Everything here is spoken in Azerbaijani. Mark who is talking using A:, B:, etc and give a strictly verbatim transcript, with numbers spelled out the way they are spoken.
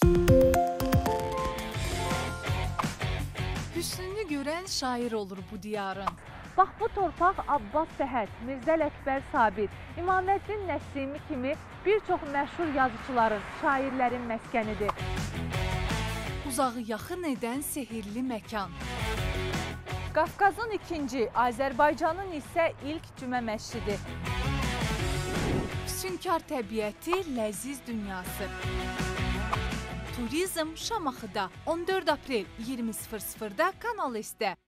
A: Hüsnünü görən şair olur bu diyarın.
B: Bax bu torpaq Abbas Səhət, Mirzə Ələkbər Sabit, İmaməddin Nəsimi kimi bir çox məşhur yazıçıların, şairlərin məskənidir.
A: Uzağı yaxın edən sehirli məkan.
B: Qafqazın ikinci, Azərbaycanın isə ilk cümə məscidi.
A: Sünkar təbiəti, ləziz dünyası. Turizm Şamaxıda on dörd aprel iyirmi sıfır sıfırda Kanal S-də.